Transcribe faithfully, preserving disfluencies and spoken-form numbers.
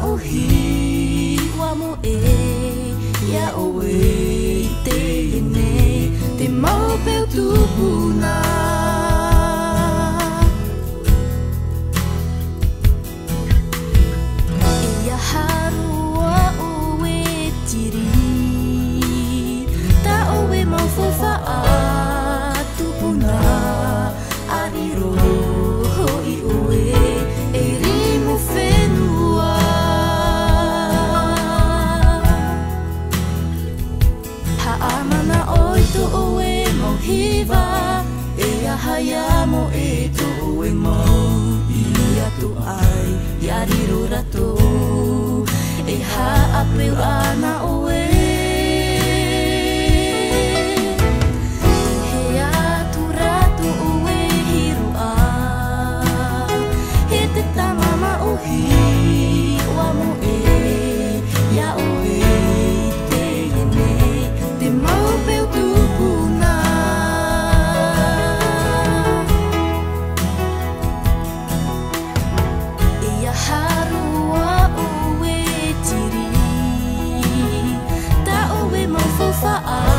uhi wa mo e ya owe te ne te mau pe tu puna ia haru wa uwe tiri ta owe mau fofa tu puna ariro i owe e rimu fenua ha amana oi tu owe mau hiva e ahaya mo e tu owe mau ia tu ai yariro rato e ha apeu ana owe for